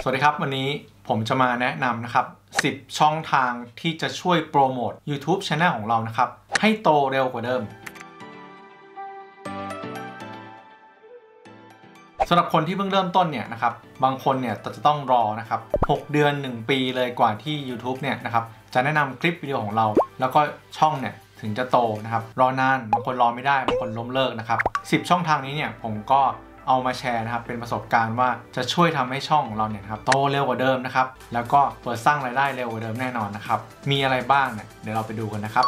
สวัสดีครับวันนี้ผมจะมาแนะนำนะครับ10ช่องทางที่จะช่วยโปรโมท YouTube Channel ของเรานะครับให้โตเร็วกว่าเดิมสำหรับคนที่เพิ่งเริ่มต้นเนี่ยนะครับบางคนเนี่ยจะต้องรอนะครับ6 เดือน 1 ปีเลยกว่าที่ YouTube เนี่ยนะครับจะแนะนำคลิปวิดีโอของเราแล้วก็ช่องเนี่ยถึงจะโตนะครับรอนานบางคนรอไม่ได้บางคนล้มเลิกนะครับ10ช่องทางนี้เนี่ยผมก็เอามาแชร์นะครับเป็นประสบการณ์ว่าจะช่วยทำให้ช่องของเราเนี่ยครับโตเร็วกว่าเดิมนะครับแล้วก็เปิดสร้างรายได้เร็วกว่าเดิมแน่นอนนะครับมีอะไรบ้างเนี่ยเดี๋ยวเราไปดูกันนะครับ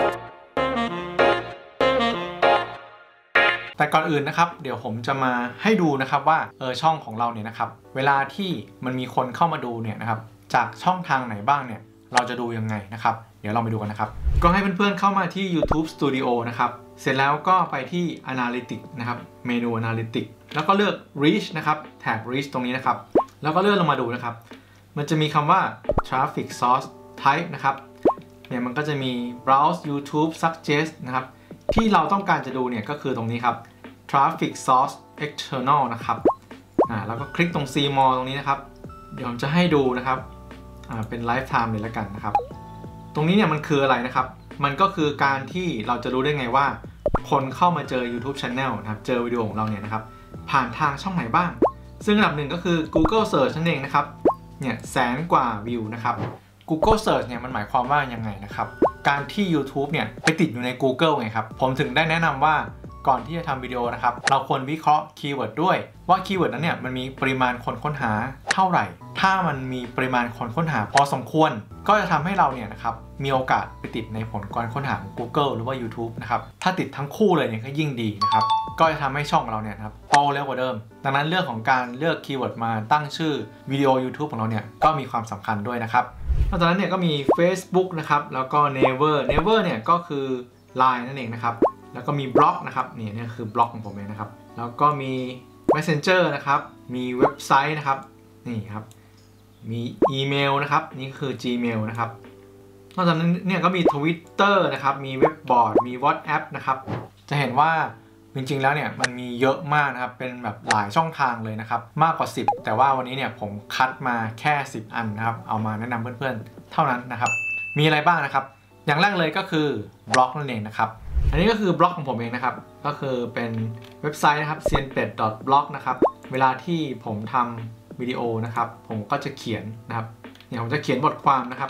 แต่ก่อนอื่นนะครับเดี๋ยวผมจะมาให้ดูนะครับว่าช่องของเราเนี่ยนะครับเวลาที่มันมีคนเข้ามาดูเนี่ยนะครับจากช่องทางไหนบ้างเนี่ยเราจะดูยังไงนะครับเดี๋ยวเราไปดูกันนะครับก็ให้เพื่อนๆเข้ามาที่ YouTube Studio นะครับเสร็จแล้วก็ไปที่ Analytics นะครับเมนู Analytics แล้วก็เลือก Reach นะครับแท็บ Reach ตรงนี้นะครับแล้วก็เลื่อนลงมาดูนะครับมันจะมีคำว่า Traffic Source Type นะครับเนี่ยมันก็จะมี Browse YouTube Suggest นะครับที่เราต้องการจะดูเนี่ยก็คือตรงนี้ครับ Traffic Source External นะครับแล้วก็คลิกตรง See More ตรงนี้นะครับเดี๋ยวผมจะให้ดูนะครับเป็น Lifetime เลยแล้วกันนะครับตรงนี้เนี่ยมันคืออะไรนะครับมันก็คือการที่เราจะรู้ได้ไงว่าคนเข้ามาเจอ YouTube Channel นะครับเจอวิดีโอของเราเนี่ยนะครับผ่านทางช่องไหนบ้างซึ่งอันดับหนึ่งก็คือ Google Search นั่นเองนะครับเนี่ย100,000 กว่าวิวนะครับ Google Search เนี่ยมันหมายความว่ายังไงนะครับการที่ YouTube เนี่ยไปติดอยู่ใน Google ไงครับผมถึงได้แนะนำว่าก่อนที่จะทำวิดีโอนะครับเราควรวิเคราะห์คีย์เวิร์ดด้วยว่าคีย์เวิร์ดนั้นเนี่ยมันมีปริมาณคนค้นหาเท่าไหร่ถ้ามันมีปริมาณคนค้นหาพอสมควรก็จะทำให้เราเนี่ยนะครับมีโอกาสไปติดในผลการค้นหาของ Google หรือว่า YouTube นะครับถ้าติดทั้งคู่เลยเนี่ยก็ยิ่งดีนะครับก็จะทำให้ช่องเราเนี่ยครับโตเร็วกว่าเดิมดังนั้นเรื่องของการเลือกคีย์เวิร์ดมาตั้งชื่อวิดีโอ YouTube ของเราเนี่ยก็มีความสำคัญด้วยนะครับนอกจากนั้นเนี่ยก็มี Facebook นะครับแล้วก็ Naver เนี่ยก็คือ Line นั่นเองนะครับแล้วก็มีบล็อกนะครับนี่คือบล็อกของผมเองนะครับแล้วก็มี Messenger นะครับมีเว็บไซต์นะครับนี่ครับมีอีเมลนะครับนี่คือ Gmail นะครับนอกจากนั้นเนี่ยก็มี Twitter นะครับมีเว็บบอร์ดมี WhatsApp นะครับจะเห็นว่าจริงๆแล้วเนี่ยมันมีเยอะมากนะครับเป็นแบบหลายช่องทางเลยนะครับมากกว่า10แต่ว่าวันนี้เนี่ยผมคัดมาแค่10อันนะครับเอามาแนะนำเพื่อนๆเท่านั้นนะครับมีอะไรบ้างนะครับอย่างแรกเลยก็คือบล็อกนั่นเองนะครับอันนี้ก็คือบล็อกของผมเองนะครับก็คือเป็นเว็บไซต์นะครับ sianpet.blog นะครับเวลาที่ผมทำวิดีโอนะครับผมก็จะเขียนนะครับเนี่ยผมจะเขียนบทความนะครับ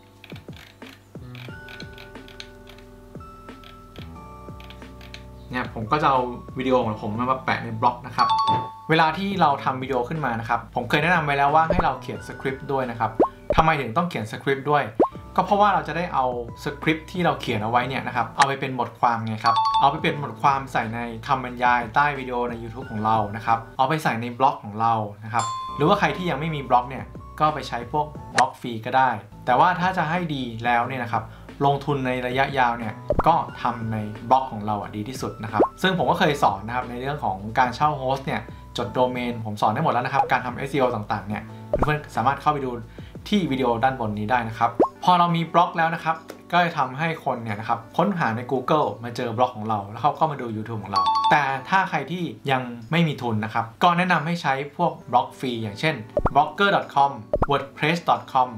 เนี่ยผมก็จะเอาวิดีโอของผมมาแปะในบล็อกนะครับเวลาที่เราทำวิดีโอขึ้นมานะครับผมเคยแนะนำไว้แล้วว่าให้เราเขียนสคริปต์ด้วยนะครับทำไมถึงต้องเขียนสคริปต์ด้วยก็เพราะว่าเราจะได้เอาสคริปต์ที่เราเขียนเอาไว้เนี่ยนะครับเอาไปเป็นบทความไงครับเอาไปเป็นบทความใส่ในคำบรรยายใต้วิดีโอใน YouTube ของเรานะครับเอาไปใส่ในบล็อกของเรานะครับหรือว่าใครที่ยังไม่มีบล็อกเนี่ยก็ไปใช้พวกบล็อกฟรีก็ได้แต่ว่าถ้าจะให้ดีแล้วเนี่ยนะครับลงทุนในระยะยาวเนี่ยก็ทำในบล็อกของเราดีที่สุดนะครับซึ่งผมก็เคยสอนนะครับในเรื่องของการเช่าโฮสต์เนี่ยจดโดเมนผมสอนได้หมดแล้วนะครับการทำ SEO ต่างๆเนี่ยเพื่อนๆสามารถเข้าไปดูที่วิดีโอด้านบนนี้ได้นะครับพอเรามีบล็อกแล้วนะครับก็จะทำให้คนเนี่ยนะครับค้นหาใน Google มาเจอบล็อกของเราแล้วเขาก็มาดู YouTube ของเราแต่ถ้าใครที่ยังไม่มีทุนนะครับก็แนะนำให้ใช้พวกบล็อกฟรีอย่างเช่น blogger.com wordpress.com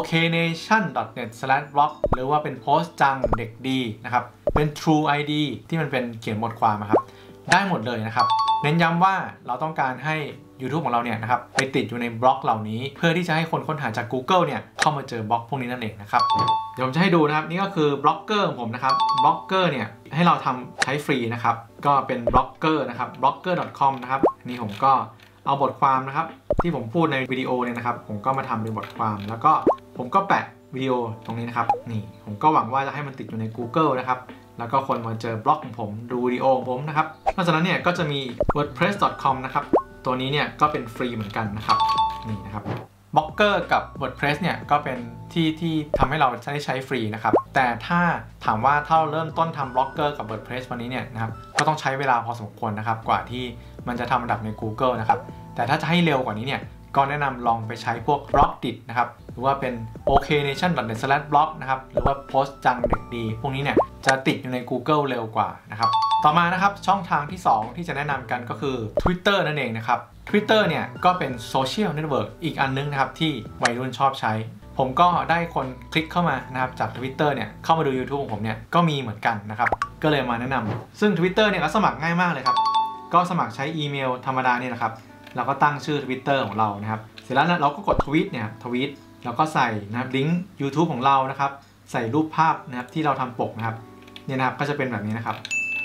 oknation.net/blog หรือว่าเป็นโพสต์จังเด็กดีนะครับเป็น True ID ที่มันเป็นเขียนบทความครับได้หมดเลยนะครับเน้นย้ำว่าเราต้องการให้ YouTube ของเราเนี่ยนะครับไปติดอยู่ในบล็อกเหล่านี้เพื่อที่จะให้คนค้นหาจาก Google เนี่ยเข้ามาเจอบล็อกพวกนี้นั่นเองนะครับเดี๋ยวผมจะให้ดูนะครับนี่ก็คือบล็อกเกอร์ของผมนะครับบล็อกเกอร์เนี่ยให้เราทำใช้ฟรีนะครับก็เป็นบล็อกเกอร์นะครับ blogger.com นะครับนี่ผมก็เอาบทความนะครับที่ผมพูดในวิดีโอเนี่ยนะครับผมก็มาทำเป็นบทความแล้วก็ผมก็แปะวิดีโอตรงนี้นะครับนี่ผมก็หวังว่าจะให้มันติดอยู่ใน Google นะครับแล้วก็คนมาเจอบล็อกของผมดูวิดีโอของผมนะครับนอกจากนั้นเนี่ยก็จะมี wordpress.com นะครับตัวนี้เนี่ยก็เป็นฟรีเหมือนกันนะครับนี่นะครับบล็อกเกอร์กับ WordPress เนี่ยก็เป็นที่ทำให้เราได้ใช้ฟรีนะครับแต่ถ้าถามว่าถ้าเราเริ่มต้นทำบล็อกเกอร์กับ WordPress วันนี้เนี่ยนะครับก็ต้องใช้เวลาพอสมควรนะครับกว่าที่มันจะทำอันดับใน Google นะครับแต่ถ้าจะให้เร็วกว่านี้เนี่ยก็แนะนำลองไปใช้พวก Blockdit นะครับหรือว่าเป็น oknation.net/blog นะครับหรือว่าโพสต์จังเด็กดีพวกนี้เนี่ยจะติดอยู่ใน Google เร็วกว่านะครับต่อมานะครับช่องทางที่2ที่จะแนะนำกันก็คือ Twitter นั่นเองนะครับ Twitter เนี่ยก็เป็นโซเชียลเน็ตเวิร์กอีกอันนึงนะครับที่วัยรุ่นชอบใช้ผมก็ได้คนคลิกเข้ามานะครับจาก Twitter เนี่ยเข้ามาดู YouTube ของผมเนี่ยก็มีเหมือนกันนะครับก็เลยมาแนะนำซึ่ง Twitter เนี่ยก็สมัครง่ายมากเลยครับก็สมัครใช้อีเมลธรรมดาเนี่ยนะครับเราก็ตั้งชื่อ Twitter ของเรานะครับเสร็จแล้วเราก็กดทวีตเนี่ยทวีตแล้วก็ใส่นะครับลิงก์ YouTube ของเรานะครับใส่รูปภาพนะครับที่เราทำปกนะครับเนี่ยนะครับก็จะเป็นแบบนี้นะครับ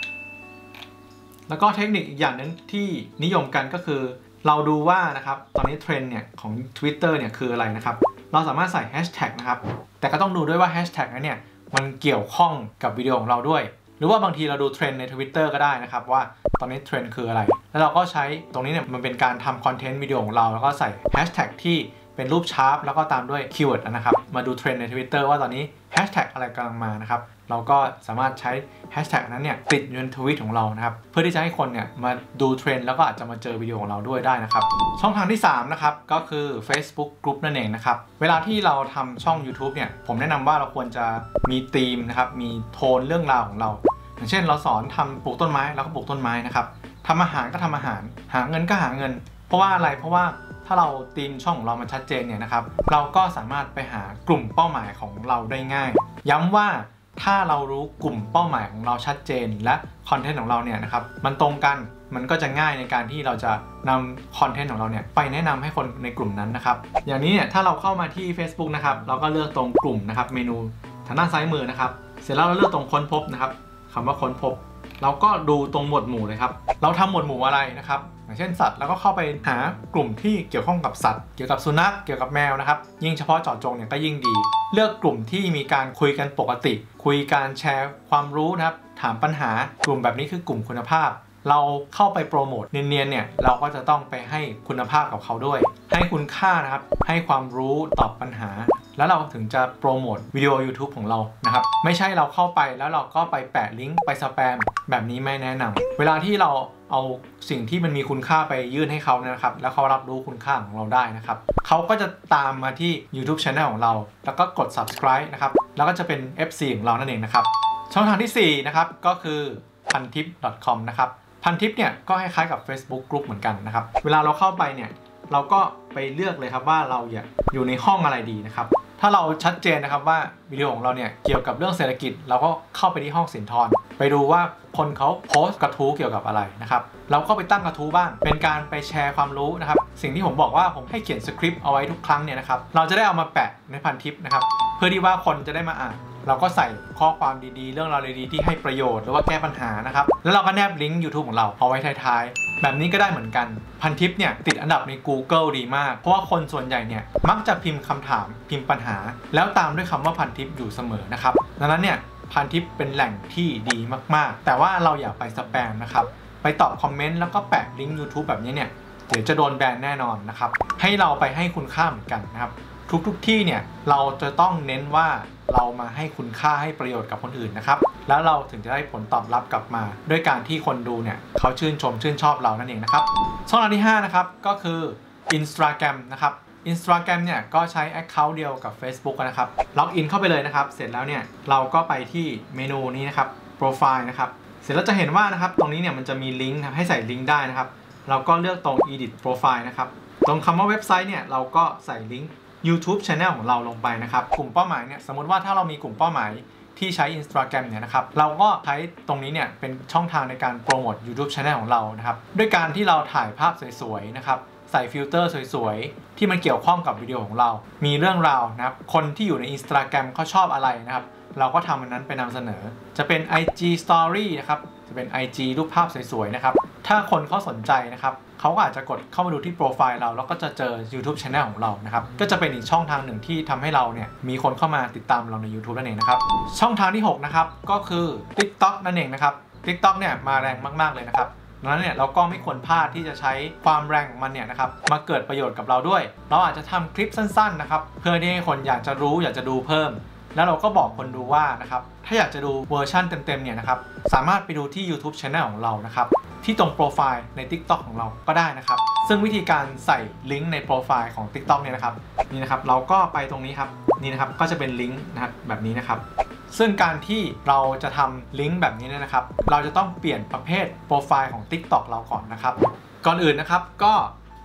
แล้วก็เทคนิคอีกอย่างนึงที่นิยมกันก็คือเราดูว่านะครับตอนนี้เทรนด์เนี่ยของ Twitter เนี่ยคืออะไรนะครับเราสามารถใส่แฮชแท็กนะครับแต่ก็ต้องดูด้วยว่าแฮชแท็กนั้นเนี่ยมันเกี่ยวข้องกับวิดีโอของเราด้วยหรือว่าบางทีเราดูเทรนด์ใน Twitter ก็ได้นะครับว่าตอนนี้เทรนด์คืออะไรแล้วเราก็ใช้ตรงนี้เนี่ยมันเป็นการทำคอนเทนต์วิดีโอของเราแล้วก็ใส่แฮชแท็กที่เป็นรูปชาร์ปแล้วก็ตามด้วยคีย์เวิร์ดนะครับมาดูเทรนด์ใน Twitter ว่าตอนนี้แฮชแท็กอะไรกำลังมานะครับเราก็สามารถใช้แฮชแท็กนั้นเนี่ยติดอยู่ในทวิตของเรานะครับเพื่อที่จะให้คนเนี่ยมาดูเทรนด์แล้วก็อาจจะมาเจอวิดีโอของเราด้วยได้นะครับช่องทางที่3นะครับก็คือ Facebook Group นั่นเองนะครับเวลาที่เราทำช่อง YouTube เนี่ยผมแนะนำว่าเราควรจะมีธีมนะครับมีโทนเรื่องราวของเราอย่างเช่นเราสอนทำปลูกต้นไม้เราก็ปลูกต้นไม้นะครับทำอาหารก็ทำอาหารหาเงินก็หาเงินเพราะว่าอะไรเพราะว่าถ้าเราธีมช่องของเรามันชัดเจนเนี่ยนะครับเราก็สามารถไปหากลุ่มเป้าหมายของเราได้ง่ายย้ำว่าถ้าเรารู้กลุ่มเป้าหมายของเราชัดเจนและคอนเทนต์ของเราเนี่ยนะครับมันตรงกันมันก็จะง่ายในการที่เราจะนำคอนเทนต์ของเราเนี่ยไปแนะนำให้คนในกลุ่มนั้นนะครับอย่างนี้เนี่ยถ้าเราเข้ามาที่ Facebook นะครับเราก็เลือกตรงกลุ่มนะครับเมนูทางด้านซ้ายมือนะครับเสร็จแล้วเราเลือกตรงค้นพบนะครับคำว่าค้นพบเราก็ดูตรงหมวดหมู่เลยครับเราทำหมวดหมู่อะไรนะครับอย่างเช่นสัตว์แล้วก็เข้าไปหากลุ่มที่เกี่ยวข้องกับสัตว์เกี่ยวกับสุนัขเกี่ยวกับแมวนะครับยิ่งเฉพาะเจาะจงเนี่ยก็ยิ่งดีเลือกกลุ่มที่มีการคุยกันปกติคุยการแชร์ความรู้นะครับถามปัญหากลุ่มแบบนี้คือกลุ่มคุณภาพเราเข้าไปโปรโมทเนียนๆเนี่ยเราก็จะต้องไปให้คุณภาพกับเขาด้วยให้คุณค่านะครับให้ความรู้ตอบปัญหาแล้วเราถึงจะโปรโมทวิดีโอ YouTube ของเรานะครับไม่ใช่เราเข้าไปแล้วเราก็ไปแปะลิงก์ไปสแปมแบบนี้ไม่แนะนำเวลาที่เราเอาสิ่งที่มันมีคุณค่าไปยื่นให้เขานะครับแล้วเขารับรู้คุณค่าของเราได้นะครับเขาก็จะตามมาที่ YouTube Channel ของเราแล้วก็กด subscribe นะครับแล้วก็จะเป็น FC ของเรานั่นเองนะครับช่องทางที่4นะครับก็คือPantip.com นะครับPantipเนี่ยก็คล้ายๆกับ Facebook Group เหมือนกันนะครับเวลาเราเข้าไปเนี่ยเราก็ไปเลือกเลยครับว่าเราอยากอยู่ในห้องอะไรดีนะครับถ้าเราชัดเจนนะครับว่าวิดีโอของเราเนี่ยเกี่ยวกับเรื่องเศรษฐกิจเราก็เข้าไปที่ห้องสินทรไปดูว่าคนเขาโพสต์กระทู้เกี่ยวกับอะไรนะครับเราก็ไปตั้งกระทู้บ้างเป็นการไปแชร์ความรู้นะครับสิ่งที่ผมบอกว่าผมให้เขียนสคริปต์เอาไว้ทุกครั้งเนี่ยนะครับเราจะได้เอามาแปะในPantipนะครับเพื่อที่ว่าคนจะได้มาอ่านเราก็ใส่ข้อความดีๆเรื่องราวดีๆที่ให้ประโยชน์หรือว่าแก้ปัญหานะครับแล้วเราก็แนบลิงก์ YouTube ของเราเอาไว้ท้ายๆแบบนี้ก็ได้เหมือนกันPantipเนี่ยติดอันดับใน Google ดีมากเพราะว่าคนส่วนใหญ่เนี่ยมักจะพิมพ์คำถามพิมพ์ปัญหาแล้วตามด้วยคำว่าPantipอยู่เสมอนะครับดังนั้นเนี่ยPantipเป็นแหล่งที่ดีมากๆแต่ว่าเราอย่าไปสแปมนะครับไปตอบคอมเมนต์แล้วก็แปะลิงก์ YouTube แบบนี้เนี่ยเดี๋ยวจะโดนแบนแน่นอนนะครับให้เราไปให้คุณค่าเหมือนกันนะครับทุกที่เนี่ยเราจะต้องเน้นว่าเรามาให้คุณค่าให้ประโยชน์กับคนอื่นนะครับแล้วเราถึงจะได้ผลตอบรับกลับมาด้วยการที่คนดูเนี่ยเขาชื่นชมชื่นชอบเรานั่นเองนะครับช่องทางที่5นะครับก็คือ Instagram นะครับ Instagram เนี่ยก็ใช้ Account เดียวกับ Facebook นะครับล็อกอินเข้าไปเลยนะครับเสร็จแล้วเนี่ยเราก็ไปที่เมนูนี้นะครับโปรไฟล์นะครับเสร็จแล้วจะเห็นว่านะครับตรงนี้เนี่ยมันจะมีลิงก์ให้ใส่ลิงก์ได้นะครับเราก็เลือกตรง Edit Profile นะครับตรงคำว่าเว็บไซต์เนี่ยเราก็ใส่ลิงก์YouTube Channel ของเราลงไปนะครับกลุ่มเป้าหมายเนี่ยสมมติว่าถ้าเรามีกลุ่มเป้าหมายที่ใช้ Instagram เนี่ยนะครับเราก็ใช้ตรงนี้เนี่ยเป็นช่องทางในการโปรโมท YouTube Channel ของเรานะครับด้วยการที่เราถ่ายภาพสวยๆนะครับใส่ฟิลเตอร์สวยๆที่มันเกี่ยวข้องกับวิดีโอของเรามีเรื่องราวนะครับคนที่อยู่ใน Instagram เขาชอบอะไรนะครับเราก็ทำอันนั้นไปนำเสนอจะเป็น IG Story นะครับจะเป็น IG รูปภาพสวยๆนะครับถ้าคนเขาสนใจนะครับเขาก็อาจจะกดเข้ามาดูที่โปรไฟล์เราแล้วก็จะเจอ YouTube Channel ของเรานะครับก็จะเป็นอีกช่องทางหนึ่งที่ทำให้เราเนี่ยมีคนเข้ามาติดตามเราใน YouTube นั่นเองนะครับช่องทางที่6นะครับก็คือ TikTok นั่นเองนะครับ TikTok เนี่ยมาแรงมากๆเลยนะครับดังนั้นเนี่ยเราก็ไม่ควรพลาดที่จะใช้ความแรงของมันเนี่ยนะครับมาเกิดประโยชน์กับเราด้วยเราอาจจะทำคลิปสั้นๆนะครับเพื่อที่ให้คนอยากจะรู้อยากจะดูเพิ่มแล้วเราก็บอกคนดูว่านะครับถ้าอยากจะดูเวอร์ชันเต็มๆเนี่ยนะครับสามารถไปดูที่ YouTube Channel ของเรานะครับที่ตรงโปรไฟล์ใน TikTok ของเราก็ได้นะครับซึ่งวิธีการใส่ลิงก์ในโปรไฟล์ของ TikTok เนี่ยนะครับนี่นะครับเราก็ไปตรงนี้ครับนี่นะครับก็จะเป็นลิงก์นะครับแบบนี้นะครับซึ่งการที่เราจะทำลิงก์แบบนี้นะครับเราจะต้องเปลี่ยนประเภทโปรไฟล์ของ TikTok เราก่อนนะครับก่อนอื่นนะครับก็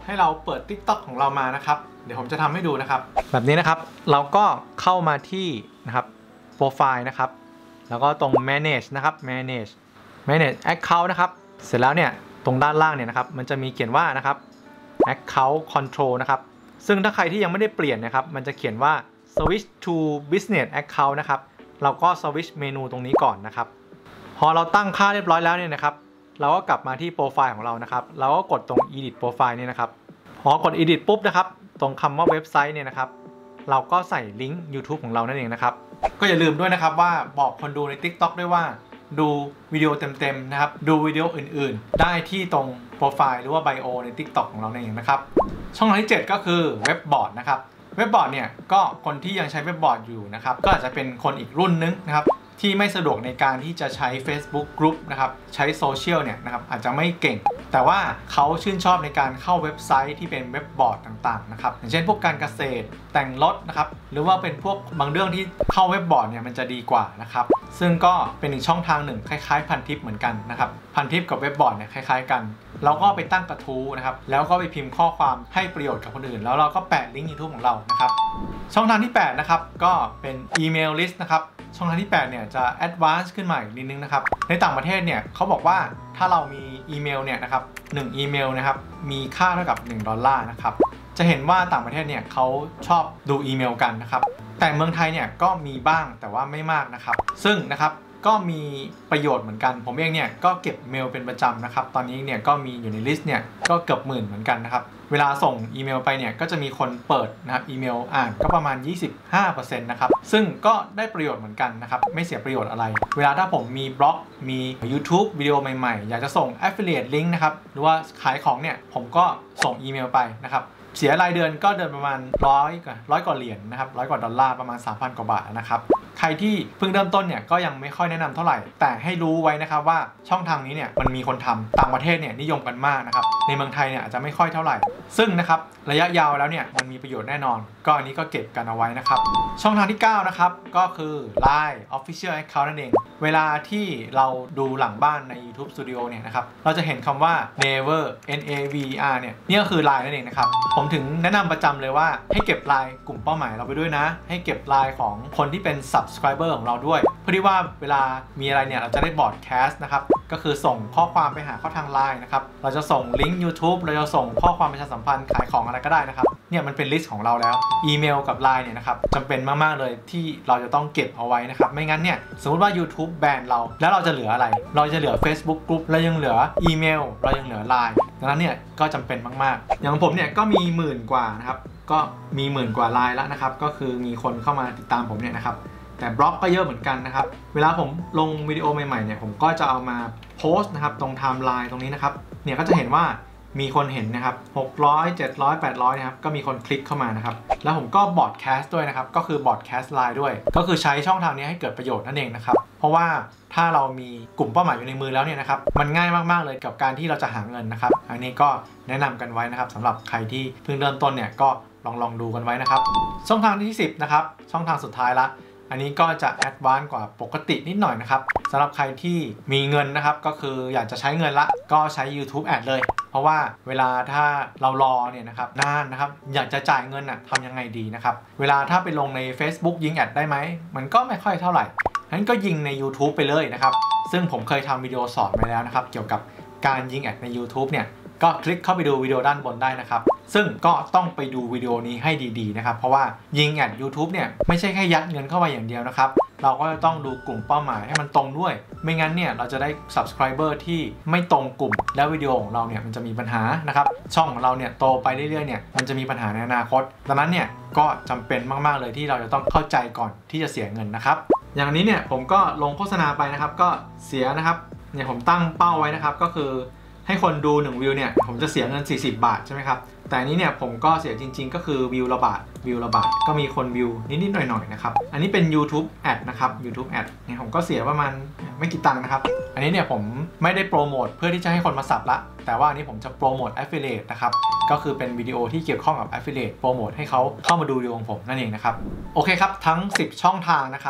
ให้เราเปิด TikTok ของเรามานะครับเดี๋ยวผมจะทำให้ดูนะครับแบบนี้นะครับเราก็เข้ามาที่นะครับโปรไฟล์นะครับแล้วก็ตรง manage นะครับ manage account นะครับเสร็จแล้วเนี่ยตรงด้านล่างเนี่ยนะครับมันจะมีเขียนว่านะครับ account control นะครับซึ่งถ้าใครที่ยังไม่ได้เปลี่ยนนะครับมันจะเขียนว่า switch to business account นะครับเราก็ switch เมนูตรงนี้ก่อนนะครับพอเราตั้งค่าเรียบร้อยแล้วเนี่ยนะครับเราก็กลับมาที่โปรไฟล์ของเรานะครับเราก็กดตรง edit profile นี่นะครับพอกด edit ปุ๊บนะครับตรงคำว่าเว็บไซต์เนี่ยนะครับเราก็ใส่ลิงก์ YouTube ของเรานั่นเองนะครับก็อย่าลืมด้วยนะครับว่าบอกคนดูใน TikTok ด้วยว่าดูวิดีโอเต็มๆนะครับดูวิดีโออื่นๆได้ที่ตรงโปรไฟล์หรือว่าไบโอใน TikTok ของเรานั่นเองนะครับช่องทางที่ 7 ก็คือเว็บบอร์ดนะครับเว็บบอร์ดเนี่ยก็คนที่ยังใช้เว็บบอร์ดอยู่นะครับก็อาจจะเป็นคนอีกรุ่นนึงนะครับที่ไม่สะดวกในการที่จะใช้ Facebook Group นะครับใช้โซเชียลเนี่ยนะครับอาจจะไม่เก่งแต่ว่าเขาชื่นชอบในการเข้าเว็บไซต์ที่เป็นเว็บบอร์ดต่างๆนะครับอย่างเช่นพวกการเกษตรแต่งรถนะครับหรือว่าเป็นพวกบางเรื่องที่เข้าเว็บบอร์ดเนี่ยมันจะดีกว่านะครับซึ่งก็เป็นอีกช่องทางหนึ่งคล้ายๆพันทิปเหมือนกันนะครับพันทิปกับเว็บบอร์ดเนี่ยคล้ายๆกันเราก็ไปตั้งกระทู้นะครับแล้วก็ไปพิมพ์ข้อความให้ประโยชน์กับคนอื่นแล้วเราก็แปะลิงก์ YouTube ของเรานะครับช่องทางที่ 8 นะครับก็เป็นอีเมลลิสต์นะครับช่องทางที่ 8 เนี่ยจะ advance ขึ้นมาอีกนิดนึงนะครับในต่างประเทศเนี่ยเขาบอกว่าถ้าเรามีอีเมลเนี่ยนะครับ1อีเมลนะครับมีค่าเท่ากับ$1นะครับจะเห็นว่าต่างประเทศเนี่ยเขาชอบดูอีเมลกันนะครับแต่เมืองไทยเนี่ยก็มีบ้างแต่ว่าไม่มากนะครับซึ่งนะครับก็มีประโยชน์เหมือนกันผมเองเนี่ยก็เก็บเมลเป็นประจำนะครับตอนนี้เนี่ยก็มีอยู่ในลิสต์เนี่ยก็เกือบหมื่นเหมือนกันนะครับเวลาส่งอีเมลไปเนี่ยก็จะมีคนเปิดนะครับอีเมลอ่านก็ประมาณ 25% นะครับซึ่งก็ได้ประโยชน์เหมือนกันนะครับไม่เสียประโยชน์อะไรเวลาถ้าผมมีบล็อกมี YouTube วิดีโอใหม่ๆอยากจะส่ง Affiliate Link นะครับหรือว่าขายของเนี่ยผมก็ส่งอีเมลไปนะครับเสียรายเดือนก็เดือนประมาณ100 กว่าเหรียญนะครับ$100 กว่าประมาณ 3,000 กว่าบาทนะครับใครที่เพิ่งเริ่มต้นเนี่ยก็ยังไม่ค่อยแนะนำเท่าไหร่แต่ให้รู้ไว้นะครับว่าช่องทางนี้เนี่ยมันมีคนทำต่างประเทศเนี่ยนิยมกันมากนะครับในเมืองไทยเนี่ยอาจจะไม่ค่อยเท่าไหร่ซึ่งนะครับระยะยาวแล้วเนี่ยมันมีประโยชน์แน่นอนก็อันนี้ก็เก็บกันเอาไว้นะครับช่องทางที่ 9 นะครับก็คือ Line Official Account นั่นเองเวลาที่เราดูหลังบ้านใน YouTube Studio เนี่ยนะครับเราจะเห็นคำว่า Naver NAVER เนี่ยนี่ก็คือ Line นั่นเองนะครับผมถึงแนะนำประจำเลยว่าให้เก็บ Line กลุ่มเป้าหมายเราไปด้วยนะให้เก็บ Line ของคนที่เป็น Subscriber ของเราด้วยเพื่อที่ว่าเวลามีอะไรเนี่ยเราจะได้บอร์ดแคสต์นะครับก็คือส่งข้อความไปหาเขาทาง Line นะครับเราจะส่งลิงก์ YouTube เราจะส่งข้อความประชาสัมพันธ์ขายของอะไรก็ได้นะครับเนี่ยมันเป็นลิสต์ของเราแล้วอีเมลกับ Line เนี่ยนะครับจำเป็นมากๆเลยที่เราจะต้องเก็บเอาไว้นะครับไม่งั้นเนี่ยสมมติว่า YouTube แบนเราแล้วเราจะเหลืออะไรเราจะเหลือ Facebook Group เรายังเหลืออีเมลเรายังเหลือ Line ดังนั้นเนี่ยก็จำเป็นมากๆอย่างผมเนี่ยก็มีหมื่นกว่านะครับก็มีหมื่นกว่า Line แล้วนะครับก็คือมีคนเข้ามาติดตามผมเนี่ยนะครับแต่บล็อกก็เยอะเหมือนกันนะครับเวลาผมลงวิดีโอใหม่ๆเนี่ยผมก็จะเอามาโพสต์นะครับตรงไทม์ไลน์ตรงนี้นะครับเนี่ยก็จะเห็นว่ามีคนเห็นนะครับ600 700 800นะครับก็มีคนคลิกเข้ามานะครับแล้วผมก็บอร์ดแคสต์ด้วยนะครับก็คือบอร์ดแคสต์ไลน์ด้วยก็คือใช้ช่องทางนี้ให้เกิดประโยชน์นั่นเองนะครับเพราะว่าถ้าเรามีกลุ่มเป้าหมายอยู่ในมือแล้วเนี่ยนะครับมันง่ายมากๆเลยกับการที่เราจะหาเงินนะครับอันนี้ก็แนะนำกันไว้นะครับสำหรับใครที่เพิ่งเริ่มต้นเนี่ยก็ลองดูกันไว้นะครับช่องทางที่ 10นะครับช่องทางสุดท้ายละอันนี้ก็จะแอดวานซ์กว่าปกตินิดหน่อยนะครับสำหรับใครที่มีเงินนะครับก็คืออยากจะใช้เงินละก็ใช้ YouTube Ad เลยเพราะว่าเวลาถ้าเรารอเนี่ยนะครับนานนะครับอยากจะจ่ายเงินทำยังไงดีนะครับเวลาถ้าไปลงใน Facebook ยิงแอดได้ไหมมันก็ไม่ค่อยเท่าไหร่งั้นก็ยิงใน YouTube ไปเลยนะครับซึ่งผมเคยทำวิดีโอสอนไปแล้วนะครับเกี่ยวกับการยิงแอดใน YouTube เนี่ยก็คลิกเข้าไปดูวิดีโอด้านบนได้นะครับซึ่งก็ต้องไปดูวิดีโอนี้ให้ดีๆนะครับเพราะว่ายิงแอด YouTube เนี่ยไม่ใช่แค่ยัดเงินเข้าไปอย่างเดียวนะครับเราก็จะต้องดูกลุ่มเป้าหมายให้มันตรงด้วยไม่งั้นเนี่ยเราจะได้ Subscriber ที่ไม่ตรงกลุ่มแล้ววิดีโอของเราเนี่ยมันจะมีปัญหานะครับช่องของเราเนี่ยโตไปเรื่อยๆเนี่ยมันจะมีปัญหาในอนาคตดังนั้นเนี่ยก็จำเป็นมากๆเลยที่เราจะต้องเข้าใจก่อนที่จะเสียเงินนะครับอย่างนี้เนี่ยผมก็ลงโฆษณาไปนะครับก็เสียนะครับเนี่ยผมตั้งเป้าไว้นะครับก็คือให้คนดู1วิวเนี่ยผมจะเสียเงิน40 บาทใช่ไหมครับแต่อันนี้เนี่ยผมก็เสียจริงๆก็คือวิวละบาทก็มีคนวิวนิดๆหน่อยๆนะครับอันนี้เป็น YouTube Ad นะครับ YouTube Ad เนี่ยผมก็เสียประมาณไม่กี่ตังค์นะครับอันนี้เนี่ยผมไม่ได้โปรโมทเพื่อที่จะให้คนมาสับละแต่ว่าอันนี้ผมจะโปรโมท Affiliate นะครับก็คือเป็นวิดีโอที่เกี่ยวข้องกับ Affiliate โปรโมทให้เขาเข้ามาดูวิดีโอของผมนั่นเองนะครับโอเคครับทั้ง10ช่องทางนะครับ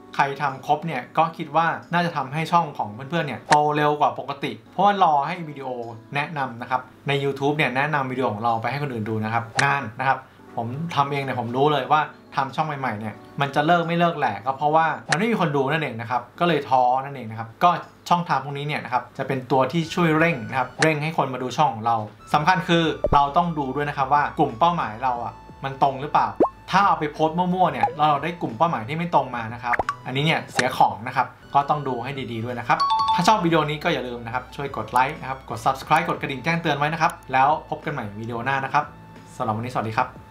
ใครทำครบเนี่ยก็คิดว่าน่าจะทำให้ช่องของเพื่อนๆเนี่ยโตเร็วกว่าปกติเพราะว่ารอให้วิดีโอแนะนำนะครับใน YouTube เนี่ยแนะนำวิดีโอของเราไปให้คนอื่นดูนะครับนานนะครับผมทำเองเนี่ยผมรู้เลยว่าทำช่องใหม่ๆเนี่ยมันจะเลิกไม่เลิกแหละก็เพราะว่ามันไม่มีคนดูนั่นเองนะครับก็เลยท้อนั่นเองนะครับก็ช่องทางพวกนี้เนี่ยนะครับจะเป็นตัวที่ช่วยเร่งนะครับเร่งให้คนมาดูช่องของเราสำคัญคือเราต้องดูด้วยนะครับว่ากลุ่มเป้าหมายเราอ่ะมันตรงหรือเปล่าถ้าเอาไปโพสต์มั่วๆเนี่ยเราได้กลุ่มเป้าหมายที่ไม่ตรงมานะครับอันนี้เนี่ยเสียของนะครับก็ต้องดูให้ดีๆด้วยนะครับถ้าชอบวิดีโอนี้ก็อย่าลืมนะครับช่วยกดไลค์นะครับกด subscribe กดกระดิ่งแจ้งเตือนไว้นะครับแล้วพบกันใหม่วิดีโอหน้านะครับสำหรับวันนี้สวัสดีครับ